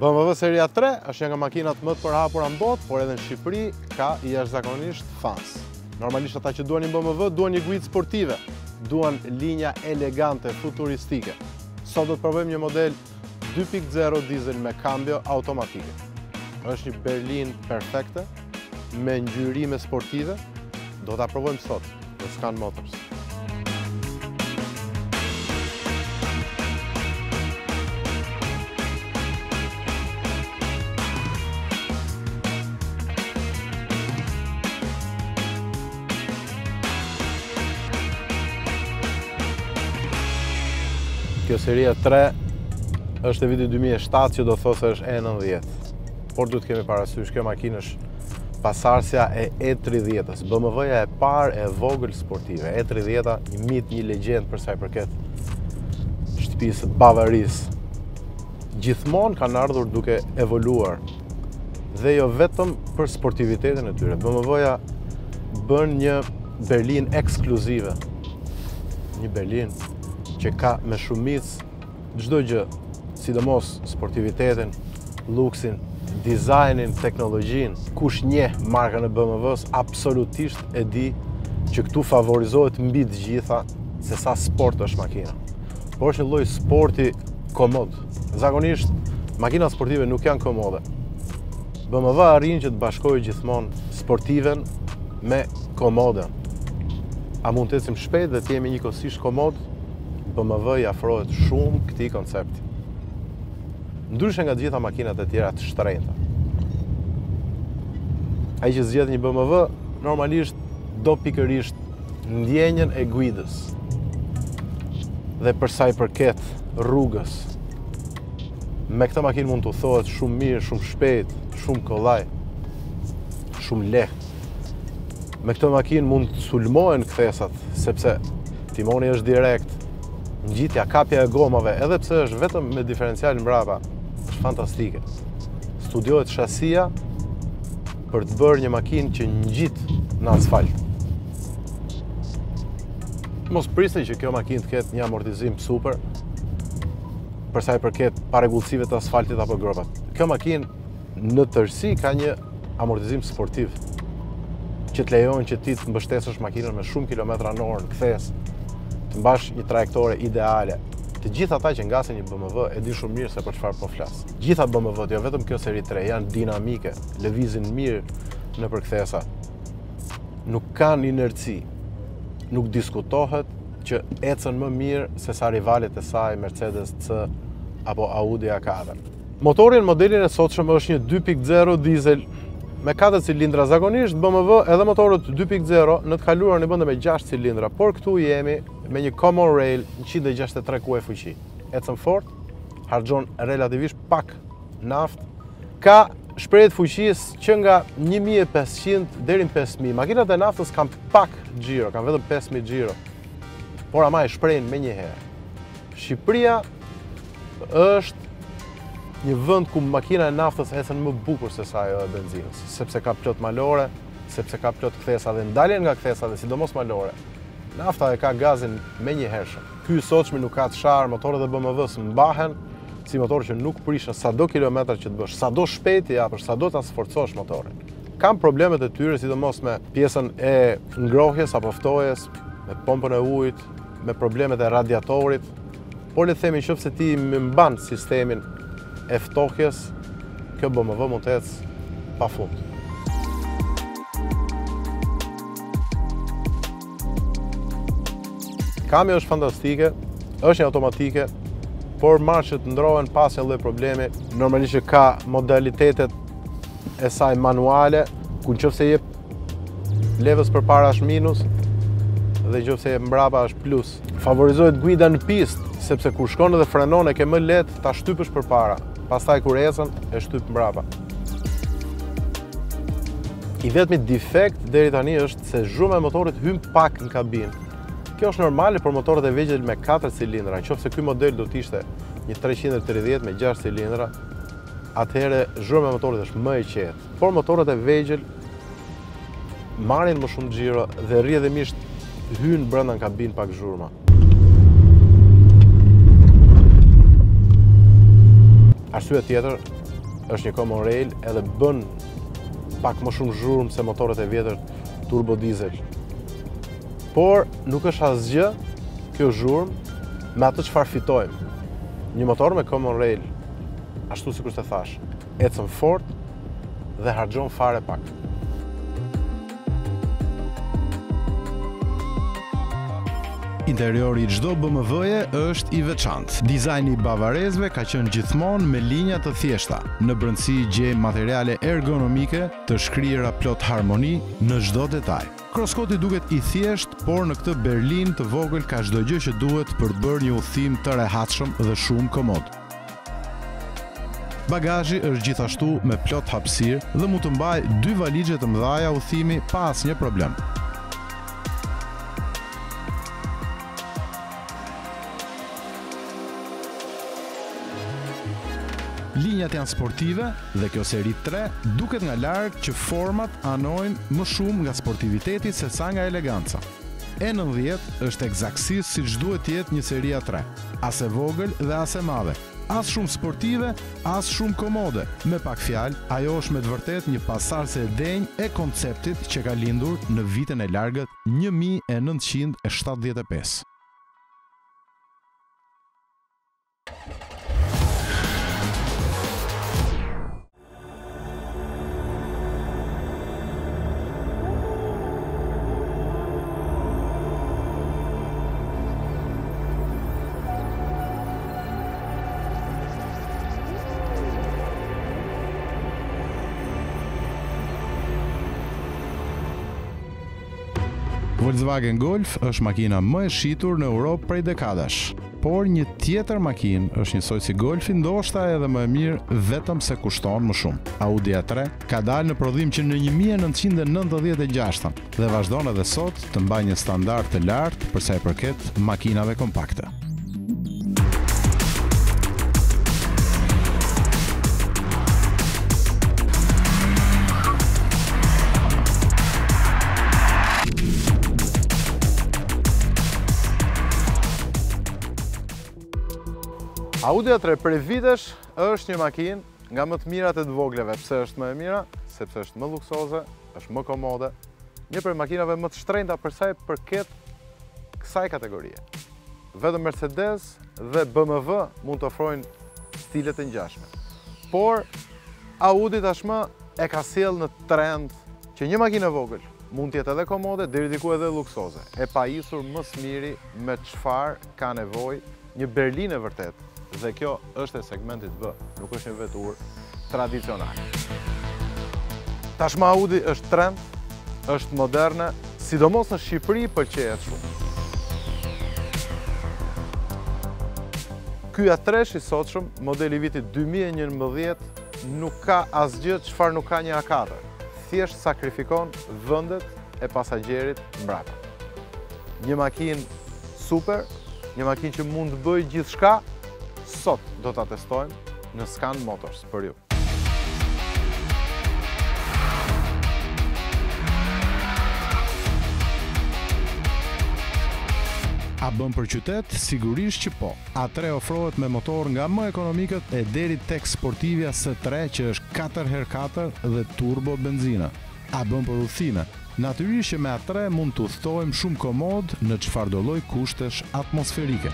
BMW Seria 3 është një nga makinat më të përhapura në botë, por edhe në Shqipëri ka jashtëzakonisht fans. Normalisht ata që duan një BMW duan një guidë sportive, duan linja elegante, futuristike. Sot do të provojmë një model 2.0 diesel me cambio automatike. Është një berlinë perfekte, me ngjyrime sportive, do ta provojmë sot në Scan Motors. Kjo Seria 3 është e vitit 2007 që do të thosë se është E90. Por duhet kemi parasysh, kjo makinë është pasardhësia e E30-s. BMW-ja e parë e vogël sportive. E30-a, një mit, një legjend për sa i përket shtëpisë Bavarisë. Gjithmonë kanë ardhur duke evoluar. Dhe jo vetëm për sportivitetin e tyre. BMW-ja bën një berlinë ekskluzive. Një berlinë që ka me shumicë çdo gjë, sidomos sportivitetin, luksin, dizajnin, teknologjinë. Kush njeh markën e BMW-s absolutisht e di që këtu favorizohet mbi të gjitha se sa sport është makina. Por është një lloj sporti komod. Zakonisht makinat sportive nuk janë komode. BMW arrin që të bashkojë gjithmonë sportiven me komoden. A mund të ecim shpejt dhe të jemi njëkohësisht komod? BMW i afrohet shumë këtij koncepti. Ndryshe nga të gjitha makinat e tjera të shtrenjta. Ai që zgjedh një BMW normalisht do pikërisht ndjenjën e guidës. Dhe për sa i përket rrugës, me këtë makinë mund të udhëtohet shumë mirë, shumë shpejt, shumë kollaj, shumë lehtë. Me këtë makinë mund të sulmohen kthesat, sepse timoni është direkt. Ngjitja, kapja e gomave, edhe pse është vetëm me diferencial mbrapa, është fantastike. Studiohet shasia për të bërë një makinë që ngjit në asfalt. Mos prisni që kjo makinë të ketë një amortizim super, për sa i përket parregullësive të asfaltit apo gropat. Kjo makinë në tërësi ka një amortizim sportiv, që të lejon që ti të mbështesësh makinën me shumë kilometra në orë në kthes, të mbash një trajektore ideale. Të gjithë ata që ngasin një BMW e din shumë mirë se për çfarë po flas. Gjitha BMW-t, jo vetëm kjo Seri 3, janë dinamike, lëvizin mirë nëpër kthesa. Nuk kanë inerci. Nuk diskutohet që ecën më mirë se sa rivalet e saj Mercedes C apo Audi A4. Motori në modelin e sotshëm është një 2.0 diesel me 4 cilindra. Zakonisht BMW edhe motorët 2.0 në të kaluarën i bënte me 6 cilindra, por këtu jemi me një Common Rail 163 kuaj fuqi. Ecën fort, harxhon relativisht pak naftë, ka shprehje fuqisë që nga 1500 deri në 5000. Makinat e naftës kanë pak xhiro, kanë vetëm 5000 xhiro. Por ama e shprehin menjëherë. Shqipëria është një vend ku makina e naftës ecën më bukur se sa ajo e benzinës, sepse ka plot malore, sepse ka plot kthesa dhe ndaljen nga kthesa dhe sidomos malore. Nafta e ka gazin menjëhershëm. Ky i sotshmi nuk ka të sharë, motorët e BMW-s mbahen si motorë që nuk prishën sado kilometër që të bësh, sado shpejt i japësh, sado ta sforcosh motorin. Kam problemet e tyre, sidomos me pjesën e ngrohjes apo ftojes, me pompën e ujit, me problemet e radiatorit, por le të themi nëse ti më mban sistemin e ftohjes, kjo BMW mund të ecë pafund. Kamja është fantastike, është një automatike, por marshet ndrohen pas një lloj problemi. Normalisht që ka modalitetet e saj manuale, ku nëse jep levës përpara është minus dhe nëse jep mbrapa është plus. Favorizohet guida në pistë, sepse kur shkon dhe frenon e ke më lehtë ta shtypësh përpara. Pastaj kur ecën e shtyp mbrapa. I vetmi defekt deri tani është se zhurma e motorit hyn pak në kabinë. Kjo është normale për motorët e vegjël me 4 cilindra. Nëse ky model do të ishte një 330 me 6 cilindra, atëherë zhurma e motorit është më e qetë. Por motorët e vegjël marrin më shumë xhiro dhe rrjedhimisht hyn brenda në kabinë pak zhurma. Arsye tjetër është një common rail edhe bën pak më shumë zhurmë se motorët e vjetër turbo diesel. Por nuk është asgjë kjo zhurmë me atë çfarë fitojmë. Një motor me common rail, ashtu sikur të thash, ecën fort dhe harxhon fare pak. Interiori i çdo BMW-je është i veçantë. Dizajni i bavarezëve ka qenë gjithmonë me linja të thjeshta. Në brendësi gjejmë materiale ergonomike të shkrijera plot harmoni në çdo detaj. Crosskoti duket i thjesht, por në këtë berlin të vogël ka çdo gjë që duhet për të bërë një udhëtim të rehatshëm dhe shumë komod. Bagazhi është gjithashtu me plot hapësirë dhe mund të mbajë 2 valixhe të mëdha udhëtimi pa asnjë problem. Linjat janë sportive dhe kjo seri 3 duket nga larg që format anojnë më shumë nga sportiviteti se sa nga eleganca. E90 është eksaktësisht siç duhet të jetë një seria 3, as e vogël dhe as e madhe. As shumë sportive, as shumë komode. Me pak fjalë, ajo është me të vërtet një pasardhëse e denjë e konceptit që ka lindur në vitin e largët 1975. Volkswagen Golf është makina më e shitur në Europë prej dekadash, por një tjetër makinë është njësoj si Golfi, ndoshta edhe më e mirë vetëm se kushton më shumë. Audi A3 ka dalë në prodhim që në 1996 dhe vazhdon edhe sot të mbajë një standard të lartë për sa i përket makinave kompakte. Audi A3 për vitesh është një makinë nga më të mirat e të vogleve. Pse është më e mira? Sepse është më luksoze, është më komode, një prej makinave më të shtrenjta për sa i përket kësaj kategorie. Vetëm Mercedes dhe BMW mund të ofrojnë stile të ngjashme. Por Audi tashmë e ka sjell në trend që një makinë e vogël mund të jetë edhe komode, deri diku edhe luksoze, e pajisur më së miri me çfarë ka nevojë një berlinë e vërtet. Dhe kjo është e segmentit B, nuk është një veturë tradicionale. Tashmë Audi është trend, është moderne, sidomos në Shqipëri pëlqejet shumë. Ky A3 i sotshëm, modeli vitit 2011, nuk ka asgjë çfarë nuk ka një A4. Thjesht sakrifikon vendet e pasagjerit mbrapa. Një makinë super, një makinë që mund të bëjë gjithçka. Sot do ta testojmë në Scan Motors për ju. A bën për qytet? Sigurisht që po. A3 ofrohet me motor nga më ekonomikët e deri tek sportivja S3 që është 4x4 dhe turbo benzina. A bën për udhëtime? Natyrisht që me A3 mund të udhtojmë shumë komod në çfarëdo lloj kushtesh atmosferike.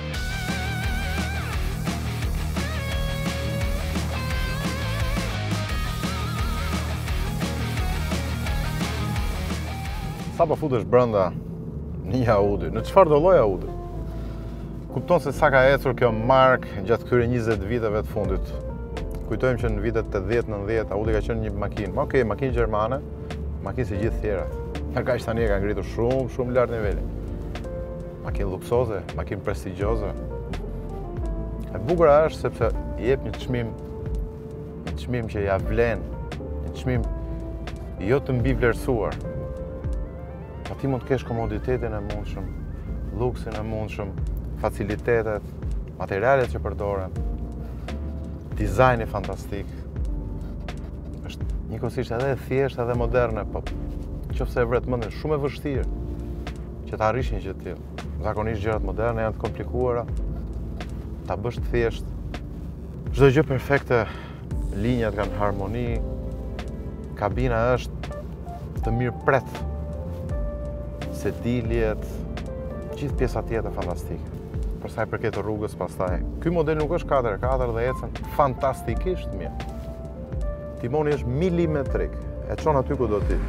Sa po futesh brenda një Audi, në çfarëdo lloj Audi, kupton se sa ka ecur kjo markë gjatë këtyre 20 viteve të fundit. Kujtojmë që në vitet 80-90 Audi ka qenë një makinë, okej, makinë gjermane, makinë si gjithë tjerat. Kaq tani e ka ngritur shumë lart nivelin. Makinë luksoze, makinë prestigjioze. E bukur është sepse i jep një çmim që ja vlen, një çmim jo të mbi vlerësuar. Pa ti mund të kesh komoditetin e mundshëm, luksin e mundshëm, facilitetet, materialet që përdoren, dizajni fantastik. Është njëkohësisht edhe e thjeshtë edhe moderne, po nëse e vret mendin shumë e vështirë që ta arrish një gjë të tillë. Zakonisht gjërat moderne janë të komplikuara, ta bësh të thjeshtë. Çdo gjë perfekte linjat kanë harmoni, kabina është të mirë pret, sediljet, gjithë pjesa tjetër fantastike. Për sa i përket rrugës pastaj, ky model nuk është 4x4 dhe ecën fantastikisht mirë. Timoni është milimetrik, e çon aty ku do ti.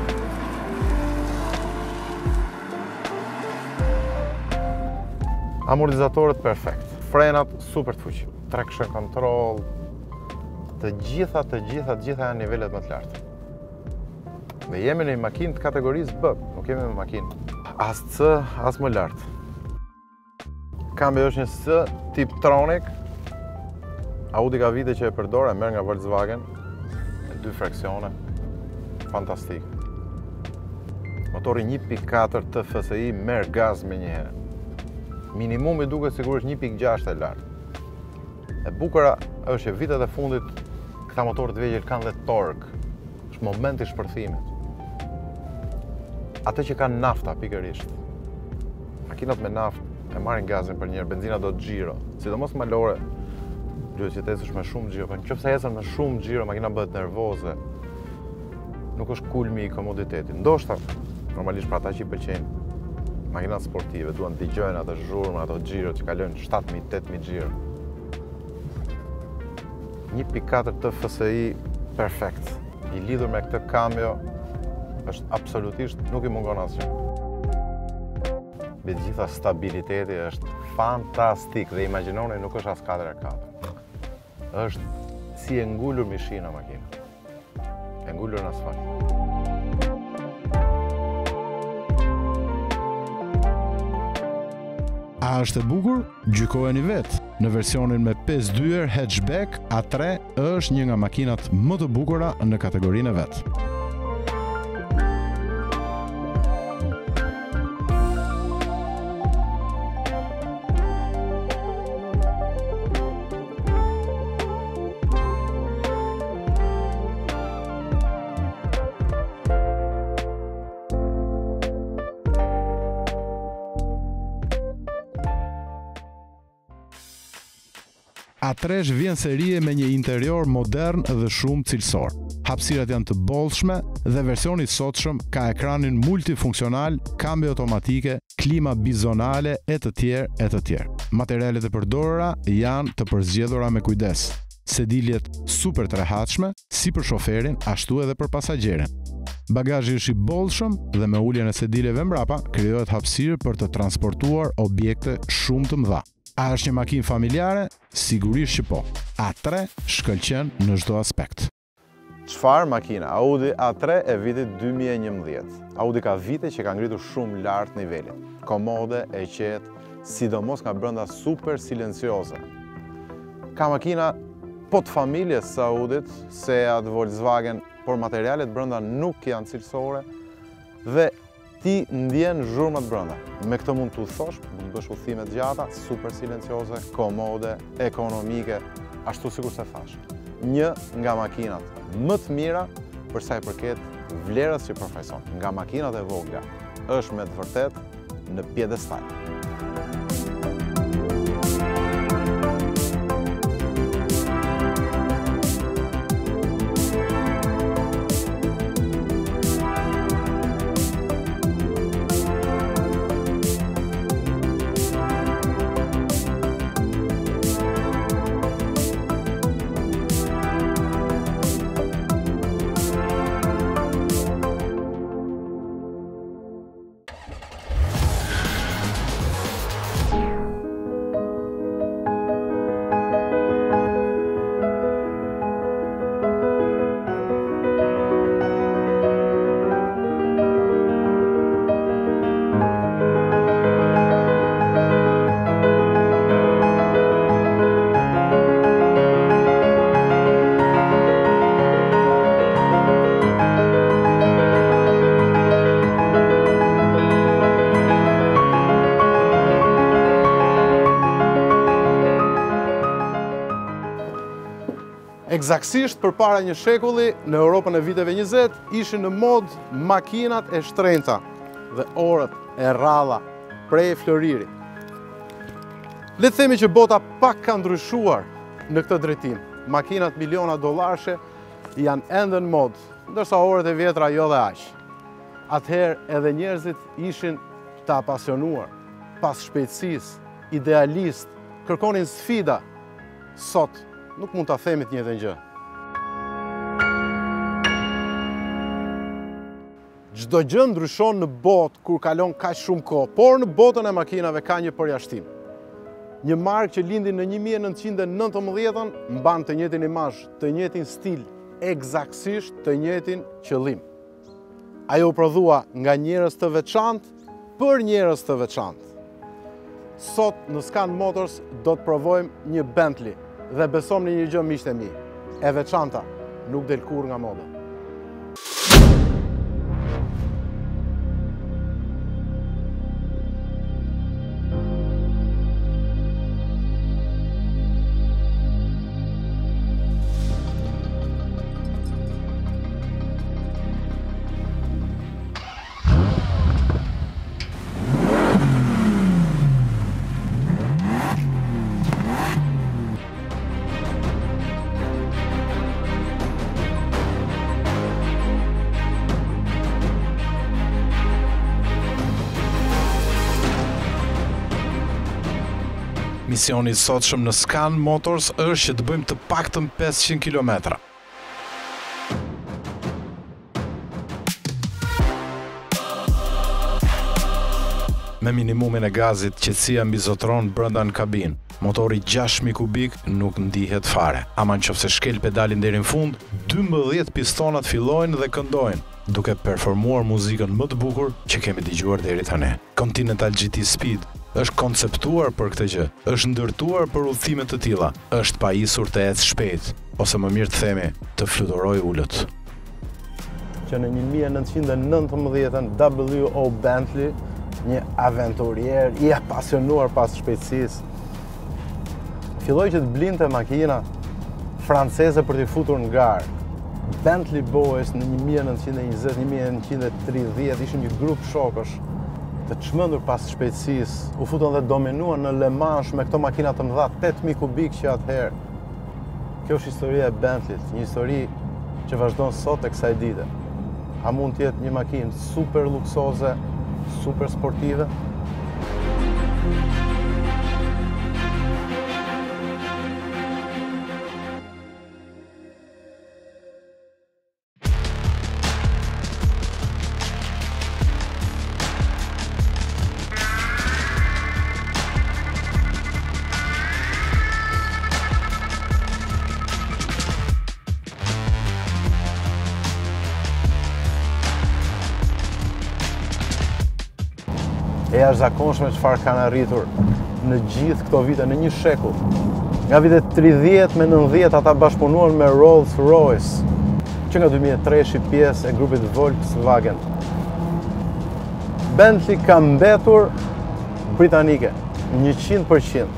Amortizatorët perfekt, frenat super të fuqishëm, traction control, të gjitha janë nivelet më të lartë. Dhe jemi në një makinë të kategorisë B, nuk jemi në makinë as C, as më lartë. Kambi është një S tip Tronic. Audi ka vite që e përdor, e merr nga Volkswagen, me 2 fraksione, fantastik. Motori 1.4 TFSI merr gaz me njëherë. Minimumi duket sigurisht 1.6 e lartë. E bukura është që vitet e fundit këta motorë të vegjël kanë dhe torque. Është momenti i shpërthimit. Atë që kanë nafta pikërisht. Makinat me naftë e marrin gazin për njëherë, benzina do të xhiro. Sidomos malore, duhet që të ecësh me shumë xhiro, por nëse ecën me shumë xhiro, makina bëhet nervoze. Nuk është kulmi i komoditetit. Ndoshta normalisht për ata që i pëlqejnë makinat sportive, duan të dëgjojnë ato zhurmë, ato xhiro që kalojnë 7.000-8.000 xhiro. 1.4 TFSI perfekt. I lidhur me këtë kambio është absolutisht nuk i mungon asgjë. Me gjitha stabiliteti është fantastik dhe imagjinoni nuk është as 4x4. Është si e ngulur mishina makina. E ngulur në asfalt. A është e bukur? Gjykojeni vetë. Në versionin me 5 dyer hatchback, A3 është një nga makinat më të bukura në kategorinë e vet. A3 vjen serie me një interior modern dhe shumë cilësor. Hapësirat janë të bollshme dhe versioni i sotshëm ka ekranin multifunksional, kambi automatike, klima bizonale e të tjerë. Materialet e përdorura janë të përzgjedhura me kujdes. Sediljet super të rehatshme, si për shoferin, ashtu edhe për pasagjerin. Bagazhi është i bollshëm dhe me uljen e sediljeve mbrapa krijohet hapësirë për të transportuar objekte shumë të mëdha. A është një makinë familjare? Sigurisht që po. A3 shkëlqen në çdo aspekt. Çfarë makina? Audi A3 e vitit 2011. Audi ka vite që ka ngritur shumë lart nivelin. Komode, e qetë, sidomos nga brenda super silencioze. Ka makina po të familjes së Audit, Seat, Volkswagen, por materialet brenda nuk janë cilësore dhe ti ndjen zhurmat brenda. Me këtë mund të thosh, mund të bësh udhime të gjata, super silencioze, komode, ekonomike, ashtu sikur se thash. Një nga makinat më të mira për sa i përket vlerës që përfaqëson. Nga makinat e vogla është me të vërtet në piedestal. Eksaktësisht përpara një shekulli, në Europën e viteve 20, ishin në mod makinat e shtrenjta dhe orët e rralla prej floriri. Le të themi që bota pak ka ndryshuar në këtë drejtim. makinat miliona dollarëshe janë ende në mod, ndërsa orët e vjetra jo dhe aq. Atëherë edhe njerëzit ishin të apasionuar, pas shpejtësisë, idealist, kërkonin sfida. Sot nuk mund ta themi të njëjtën gjë. Çdo gjë ndryshon në botë kur kalon kaq shumë kohë, por në botën e makinave ka një përjashtim. Një markë që lindi në 1919 mban të njëjtin imazh, të njëjtin stil, eksaktësisht të njëjtin qëllim. Ajo u prodhua nga njerëz të veçantë për njerëz të veçantë. Sot në Scan Motors do të provojmë një Bentley dhe besom në një gjë miqtë e mi, e veçanta nuk del kurrë nga moda. Misioni i sotshëm në Scan Motors është që të bëjmë të paktën 500 kilometra. Me minimumin e gazit, qetësia mbizotron brenda në kabinë. Motori 6000 kubik nuk ndihet fare. Ama nëse shkel pedalin deri në fund, 12 pistonat fillojnë dhe këndojnë, duke performuar muzikën më të bukur që kemi dëgjuar deri tani. Continental GT Speed është konceptuar për këtë gjë, është ndërtuar për udhëtime të tilla, është pajisur të ecë shpejt, ose më mirë të themi, të fluturojë ulët. Që në 1919 W.O. Bentley, një aventurier i apasionuar pas shpejtësisë, filloi që të blinte makina franceze për t'i futur në garë. Bentley Boys në 1920-1930 ishin një grup shokësh të çmendur pas shpejtësisë, u futën dhe dominuan në Le Mans me këto makina të mëdha 8000 kubik që atëherë. Kjo është historia e Bentleyt, një histori që vazhdon sot e kësaj dite. A mund të jetë një makinë super luksoze, super sportive? E jashtëzakonshme çfarë kanë arritur në gjithë këto vite, në një shekull. Nga vitet 30 me 90 ata bashkëpunuan me Rolls-Royce, që nga 2003 është pjesë e grupit Volkswagen. Bentley ka mbetur britanike 100%.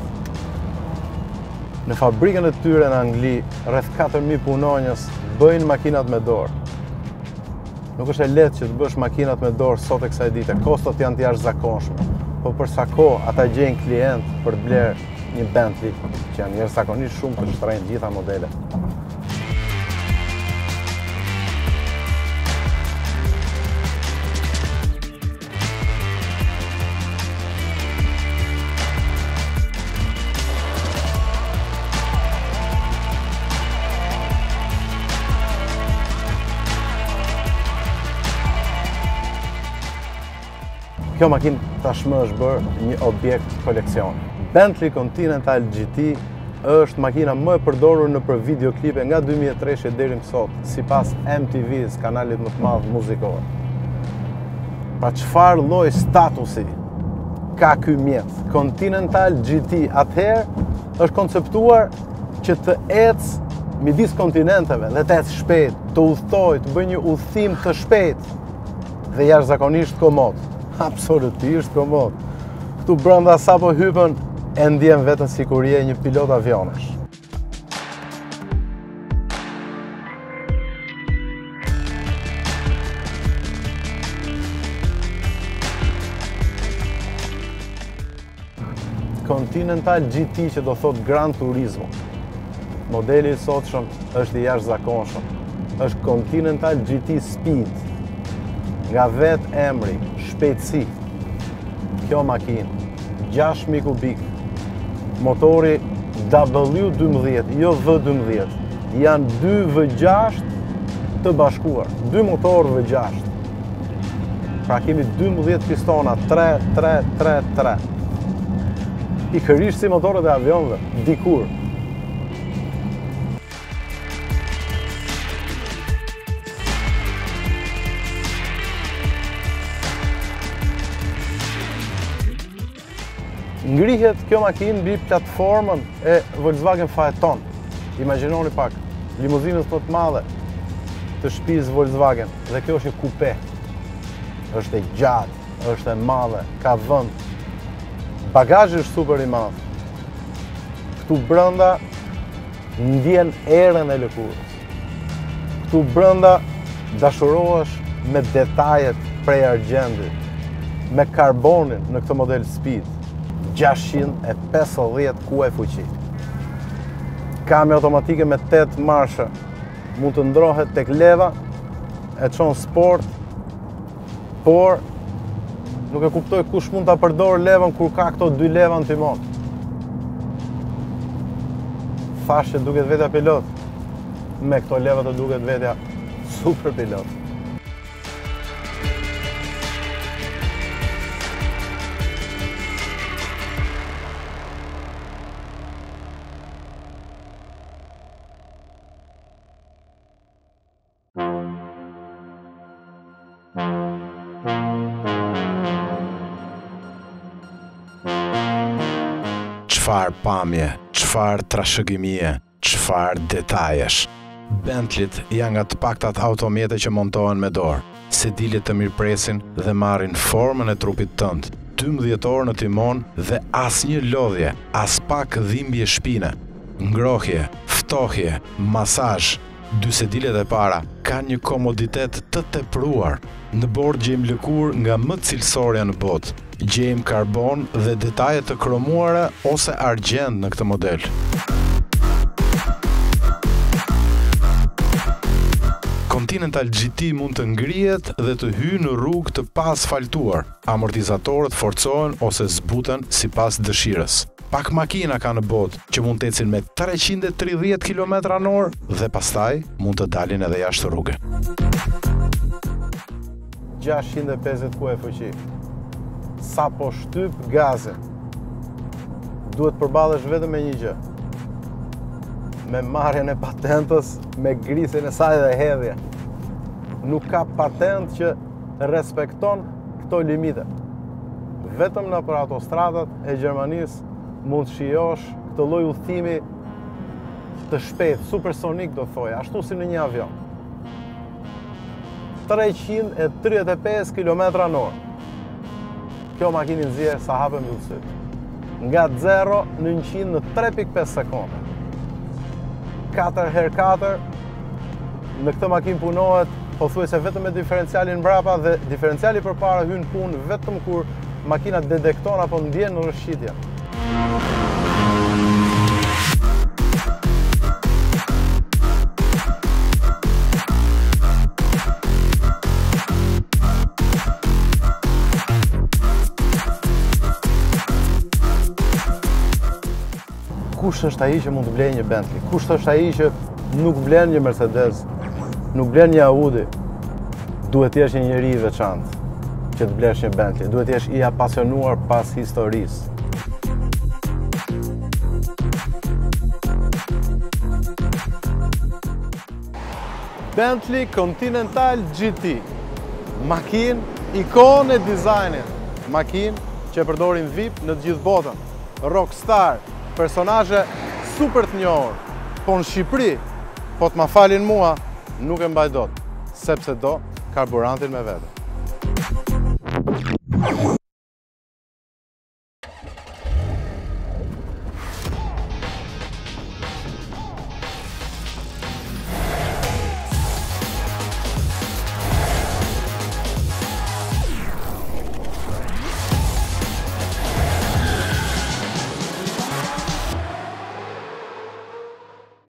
Në fabrikën e tyre në Angli, rreth 4000 punonjës bëjnë makinat me dorë. Nuk është e lehtë që të bësh makinat me dorë sot e kësaj dite, kostot janë të jashtëzakonshme. Po për sa kohë ata gjejnë klient për të blerë një Bentley, që janë jashtëzakonisht shumë të shtrenjtë gjitha modelet. Kjo makinë tashmë është bërë një objekt koleksion. Bentley Continental GT është makina më e përdorur nëpër videoklipe nga 2003 deri më sot, sipas MTV-s, kanalit më të madh muzikor. Pa çfarë lloj statusi ka ky mjet? Continental GT atëherë është konceptuar që të ecë midis kontinenteve dhe të ecë shpejt, të udhtojë, të bëjë një udhëtim të shpejtë dhe jashtëzakonisht komod. Absolutisht komod. Këtu brenda sapo hypën e ndjen veten si kur je një pilot avionesh. Continental GT, që do thot Gran Turismo, Modeli i sotshëm është i jashtëzakonshëm. Është Continental GT Speed. Nga vetë emri, shpejtësi. Kjo makinë, 6.000 kubik. Motori W12, jo V12. Janë 2 V6 të bashkuar. 2 motorë V6. Pra kemi 12 pistona, 3. Pikërisht si motorët e avionëve, dikur. Ngrihet kjo makinë mbi platformën e Volkswagen Phaeton. Imagjinoni pak, limuzinës më të madhe të shtëpisë Volkswagen, dhe kjo është një kupe. Është e gjatë, është e madhe, ka vend. Bagazhi është super i madh. Këtu brenda ndjen erën e lëkurës. Këtu brenda dashurohesh me detajet prej argjendit, me karbonin në këtë model Speed. 650 kuaj fuqi. Kame automatike me 8 marshe. Mund të ndrohet tek leva, e çon sport, por nuk e kuptoj kush mund ta përdor levën kur ka këto 2 leva në timon. Thashë duket vetja pilot. Me këto leva të duket vetja super pilot. Çfarë pamje, çfarë trashëgimie, çfarë detajesh. Bentleyt janë nga të paktat automjete që montohen me dorë. Sedilet të mirëpresin dhe marrin formën e trupit tënd. 12 orë në timon dhe asnjë lodhje, as pak dhimbje shpine. Ngrohje, ftohje, masazh. 2 sedilet e para kanë një komoditet të tepruar. Në bord gjejmë lëkurë nga më cilësorja në botë. Gjejmë karbon dhe detaje të kromuara ose argjend në këtë model. Continental GT mund të ngrihet dhe të hyjë në rrugë të paasfaltuar. Amortizatorët forcohen ose zbuten sipas dëshirës. Pak makina ka në botë që mund të ecin me 330 km/h dhe pastaj mund të dalin edhe jashtë rruge. 650 kuaj fuqi. Sa po shtyp gazin, duhet përballesh vetëm me një gjë. Me marrjen e patentës, me grisjen e saj dhe hedhje. Nuk ka patent që respekton këto limite. Vetëm në për autostradat e Gjermanisë mund të shijosh këtë lloj udhëtimi të shpejt, supersonik do thoja, ashtu si në një avion. 335 km/h. Kjo makinë nxjerr sa hapën mbi syt. Nga 0 në 100 në 3.5 sekonda. 4x4 në këtë makinë punohet pothuajse vetëm me diferencialin mbrapa dhe diferenciali përpara hyn punë vetëm kur makina detekton apo ndjen rrëshqitje. Kush është ai që mund të blejë një Bentley? Kush është ai që nuk blen një Mercedes, nuk blen një Audi? Duhet të jesh një njeri i veçantë që të blesh një Bentley. Duhet të jesh i apasionuar pas historisë. Bentley Continental GT. Makinë ikonë e dizajnit. Makinë që përdorin VIP në të gjithë botën. Rockstar. Personazhe super të njohur, po në Shqipëri, po të ma falin mua, nuk e mbaj dot, sepse do karburantin me vete.